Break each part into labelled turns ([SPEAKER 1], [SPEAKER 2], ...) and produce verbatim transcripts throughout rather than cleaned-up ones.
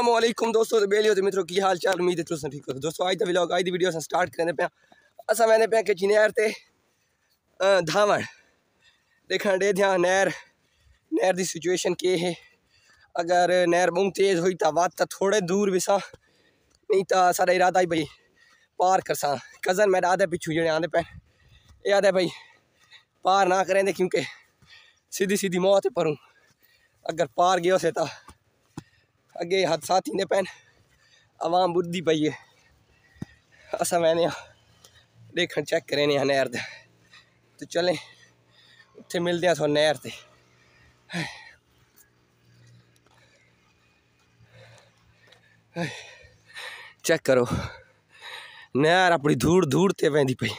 [SPEAKER 1] अस्सलामुअलैकुम दोस्तों, तो बेलियो तो मित्रों की हाल चाल, उम्मीद है तुम ठीक हो। दोस्तों आज द व्लॉग आज दी वीडियो अस स्टार्ट करने पे असा मैंने पे कि नहर ते धावण देखण दे ध्यान नहर नहर दी सिचुएशन के है। अगर नहर बहुत तेज़ हुई तो बात तो थोड़े दूर विसा, नहीं तो सारा इरादा ही भाई पार कर सा। कज़न मेरा आधे पिछू जो आते पे ये आधे भाई पार ना करें दे, क्योंकि सीधी सीधी मौत पर हूँ। अगर पार गयो से तो अगे हादसा थी पैन आवाम बुद्धि पई है। असा मैंने देखन चेक करें नहर दे, तो चलें उत्थे मिलते हैं थोड़ा नहर ते। चेक करो नहर अपनी धूड़ धूड़ ते वेंदी पई।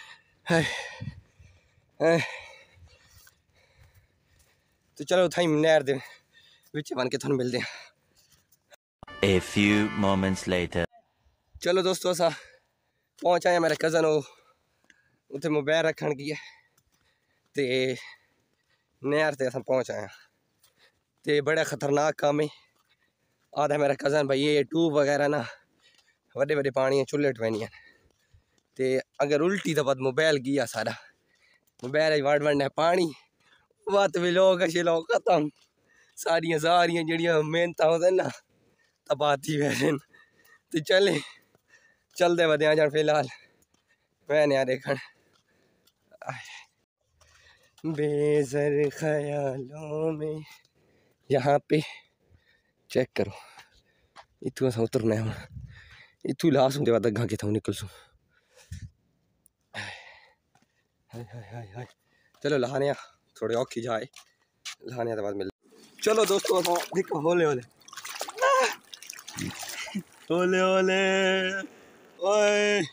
[SPEAKER 1] तो चलो थाई नहर दे विच बन के थोड़ा मिलते हैं।
[SPEAKER 2] A few moments later.
[SPEAKER 1] चलो दोस्तों असा पहुँच आया मेरा कज़न वो उत्थे मोबाइल रखन की है ते नहर ते असा पहुँच आया। ते बड़ा खतरनाक काम है। आधा मेरा कज़न भाई ये ट्यूब वगैरह ना बड़े बड़े पानी चुल्ले टवैनियां ते अगर उल्टी तो बाद मोबाइल गया सारा मोबाइल वड़ वड़ना पानी बात भी लोग अच्छे लोग खत्म सारियां सारियां जड़ियां मेहनत होते ना तबाती वैसे। तो चले चलते बदे आ जान फिलहाल मैंने यार देखन बेज़र ख्यालों में यहाँ पे चेक करो। इतू अस उतरना है इतू लास होंगे बाद अगा के था निकल सू। हाय हाय हाय हाय चलो लहाने थोड़े औखी जाए लहाने के बाद मिल। चलो दोस्तों देखो होले होले होले होले ओए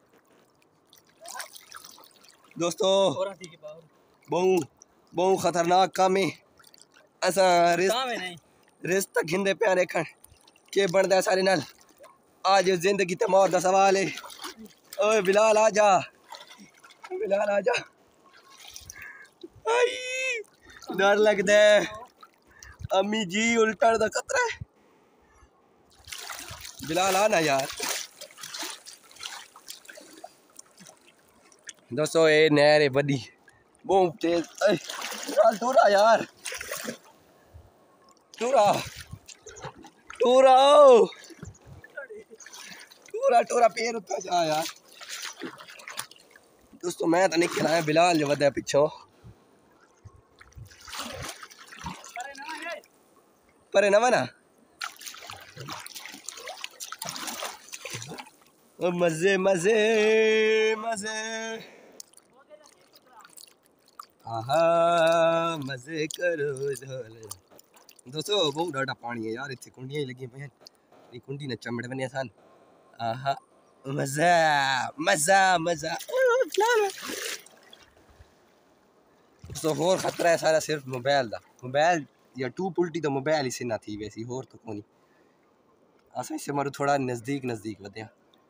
[SPEAKER 1] दोस्तों बहु बहु खतरनाक काम है। ऐसा रिश्त तक हिंदे पे देखन के बनता है सारे नाल। आज जिंदगी ते मौत का सवाल है। ओए बिलाल आ जा बिलाल आ जा। डर लगता है अम्मी जी उल्टन का खतरा है। बिलाल आना यार। दोस्तों ये नहर है बड़ी बहुत तेज। टूरा यार टूरा टूरा टूरा टूरा पैर उठा जा यार। दोस्तों मैं तो नहीं खिलाया बिलाल जो वधा पिछो परे नवा ना मजे मजे मजे आहा मजे करो झोले। दोस्तों बहुत डाटा पानी है यार इतनी कुंडियां ही लगी पे ये कुंडी ने चमड़ बने सन। आहा मजा मजा मजा। तो होर खतरा है सारा सिर्फ मोबाइल दा। मोबाइल या टू उल्टी तो मोबाइल ही से ना थी वैसी होर तो कोनी। असा इससे मारो थोड़ा नज़दीक नज़दीक वधिया।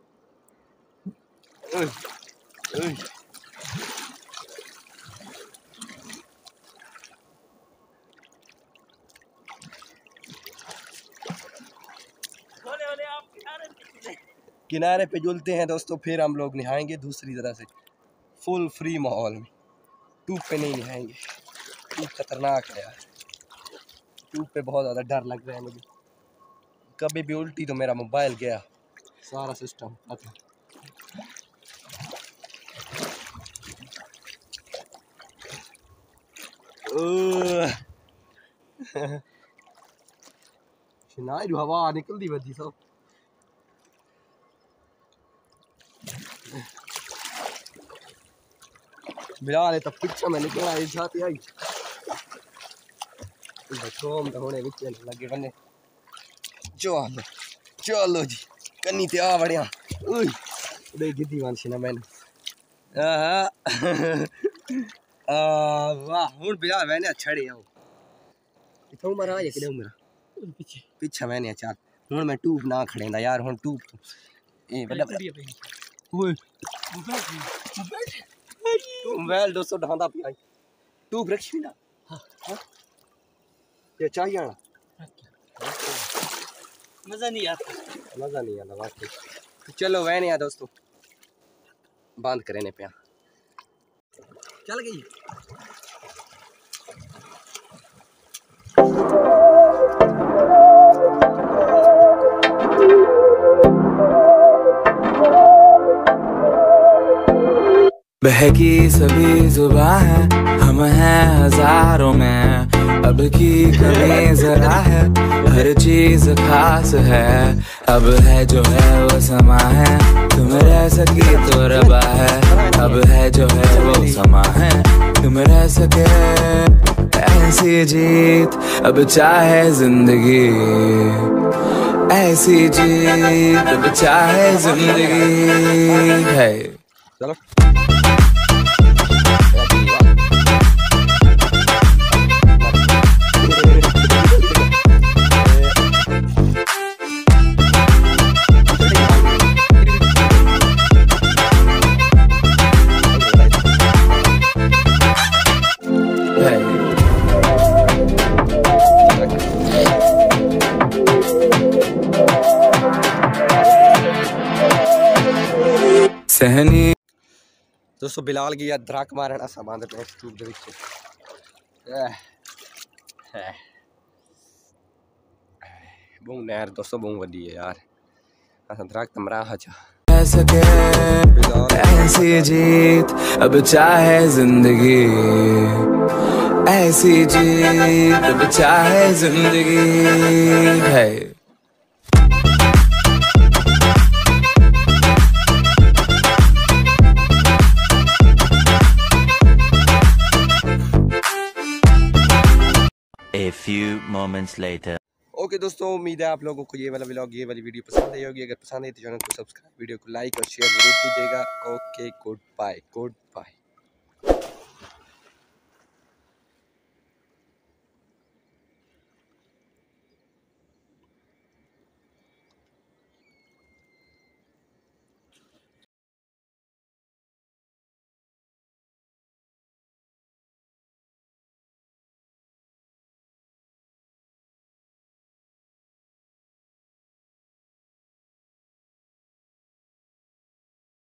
[SPEAKER 1] किनारे पे जुलते हैं दोस्तों, फिर हम लोग नहाएंगे दूसरी तरह से फुल फ्री माहौल में। ट्यूब पे नहीं नहाएंगे, ट्यूब खतरनाक है यार। ट्यूब पे बहुत ज़्यादा डर लग रहा है मुझे। कभी भी उल्टी तो मेरा मोबाइल गया सारा सिस्टम खत्म। शनाई जो हवा निकलती बदी सब बिलाल तो पिछा में निकल आई जाती आई बचोम तो होने विच लगे बने। चलो चलो जी कन्नी ते आ बढ़िया ओए दे गिद्दी वांसी ना मैंने आहा आ वाह हुन बिलाल मैंने छड़े आओ इथों मरा ये किदे मेरा पीछे पीछे मैंने चार हुन मैं ट्यूब ना खड़ेंदा यार। हुन ट्यूब तो ए बड़ा ओए मोबाइल दोस्तों ढांदा पिया ट्यूब रखी ना। हां हां ये चाहिए ना
[SPEAKER 3] मज़ा नहीं आता
[SPEAKER 1] मज़ा नहीं आता वाकई। तो चलो वह नहीं आ दोस्तों बंद करें ने पे चल गई।
[SPEAKER 4] बहकी सभी जुबां है, हम हैं हजारों में, अब की कमी जरा है, हर चीज खास है, अब है जो है वो समा है, तुम रह सकी तो रबा है, अब है जो है वो समा है, तुम रह सके ऐसी जीत, अब चाहे जिंदगी ऐसी जीत, अब चाहे जिंदगी है।
[SPEAKER 1] चलो
[SPEAKER 4] सहनी
[SPEAKER 1] दोस्तों बिलाल की याद धड़ाक मारना सा बांध पे ट्यूब दे विच बहुत नहर दोस्तों बहुत वड्डी है यार असा धड़ाक तमरा हचा
[SPEAKER 4] सके ऐसी जीत, अब चाहे जिंदगी ऐसी जीत, अब चाहे जिंदगी है।
[SPEAKER 2] A few moments later.
[SPEAKER 1] Okay दोस्तों उम्मीद है आप लोगों को ये वाला व्लॉग ये वाली वीडियो पसंद आई होगी। अगर पसंद आई तो चैनल को सब्सक्राइब वीडियो को लाइक और शेयर जरूर कीजिएगा। Okay goodbye good bye.